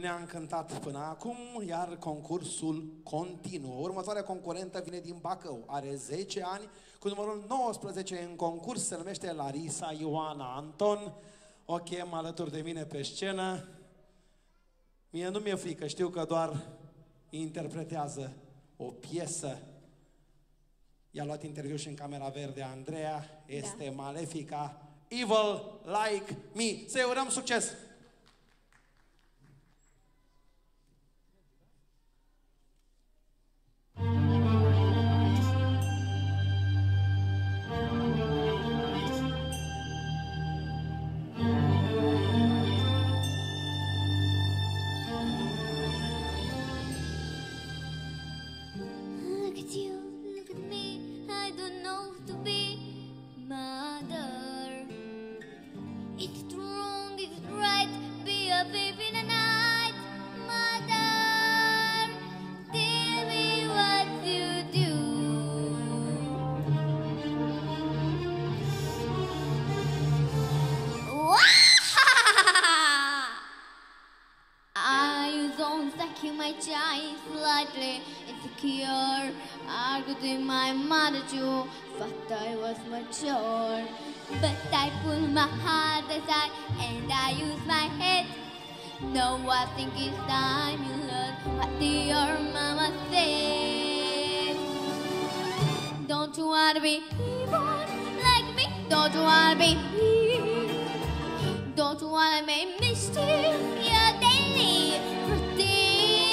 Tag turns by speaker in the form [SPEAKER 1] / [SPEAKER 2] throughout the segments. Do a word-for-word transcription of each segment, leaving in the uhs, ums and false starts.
[SPEAKER 1] ne-a încântat până acum, iar concursul continuă. Următoarea concurentă vine din Bacău, are zece ani, cu numărul nouăsprezece în concurs, se numește Larisa Ioana Anton. O chem alături de mine pe scenă. Mie nu mi-e frică, știu că doar interpretează o piesă. I-a luat interviu și în Camera Verde Andreea, este da. Malefica, Evil Like Me. Să-i urăm succes!
[SPEAKER 2] My child slightly insecure, argued with my mother too, thought I was mature. But I pulled my heart aside and I used my head. Now I think it's time you learn what your mama said. Don't you wanna be evil like me? Don't you wanna be evil? Don't you wanna make mischief your daily routine?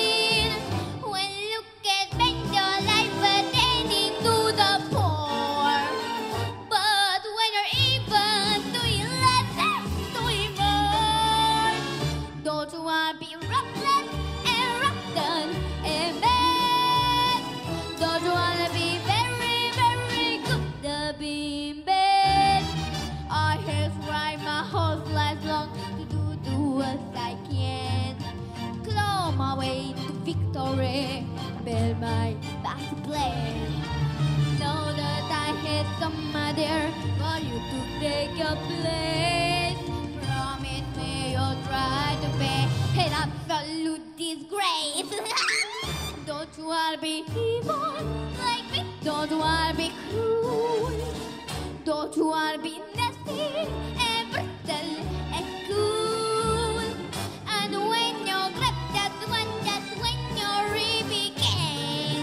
[SPEAKER 2] Victory, build my best plan. Know that I had somebody for you to take your place. Promise me you'll try to pay an absolute disgrace. Don't you wanna be evil like me? Don't you wanna be cruel? Don't you wanna be nasty and brutal and cool? And when you're glad, that's when that's when you're really begin.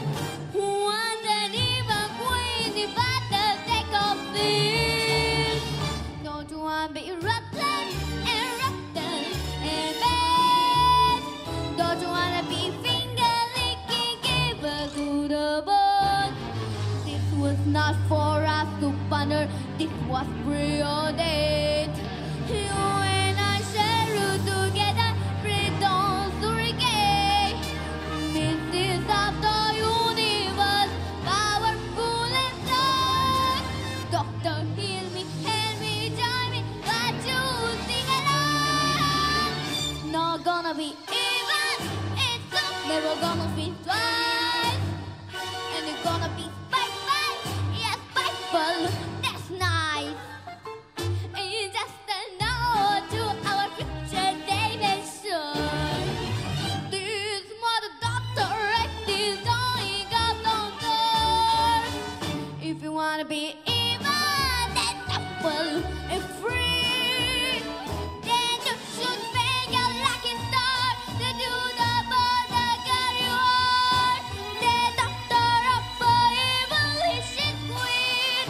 [SPEAKER 2] Wonder even when you better take off this. Don't you wanna be rotten and rotten and bad? Don't you wanna be finger licking, give us to the bone? This was not for us to ponder, this was preordained. You and I share you together, freedom to regain. This is of the universe, powerful and strong. Doctor, heal me, help me, join me, but you sing along. Not gonna be even, it's not never gonna be twice. And it's gonna be spiteful, yes, spiteful, that's nice. And you just know to our future dimension. This mother doctor is going up on door. If you wanna be even and simple and free, then you should beg your lucky star to do the border girl you are. The doctor of evil is his queen.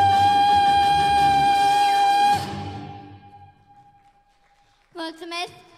[SPEAKER 2] Mulțumesc!